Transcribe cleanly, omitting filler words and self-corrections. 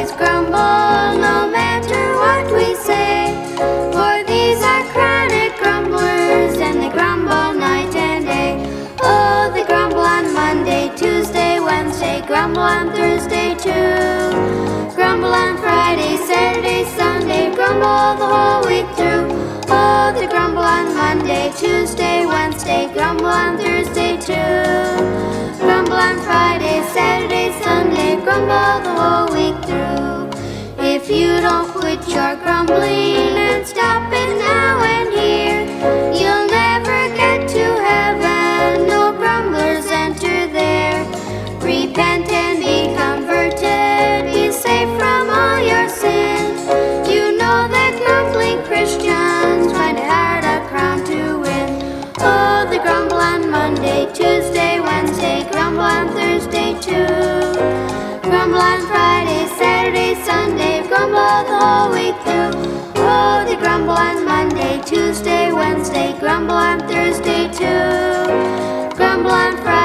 always grumble, no matter what we say. For these are chronic grumblers, and they grumble night and day. Oh, they grumble on Monday, Tuesday, Wednesday, grumble on Thursday too. Grumble on Friday, Saturday, Sunday, grumble the whole week through. Oh, they grumble on Monday, Tuesday, Wednesday, grumble on Thursday too. Grumble on Friday, Saturday, Sunday, grumble the whole week through. If you don't quit your grumbling and stop it now and here, you'll never get to heaven, no grumblers enter there. Repent and be converted, be saved from all your sin. You know that grumbling Christians find it hard a crown to win. Oh, they grumble on Monday, Tuesday, Wednesday, grumble on Thursday too. Grumble on Friday, Saturday, Sunday, grumble the whole week through. Oh, they grumble on Monday, Tuesday, Wednesday, grumble on Thursday too. Grumble on Friday.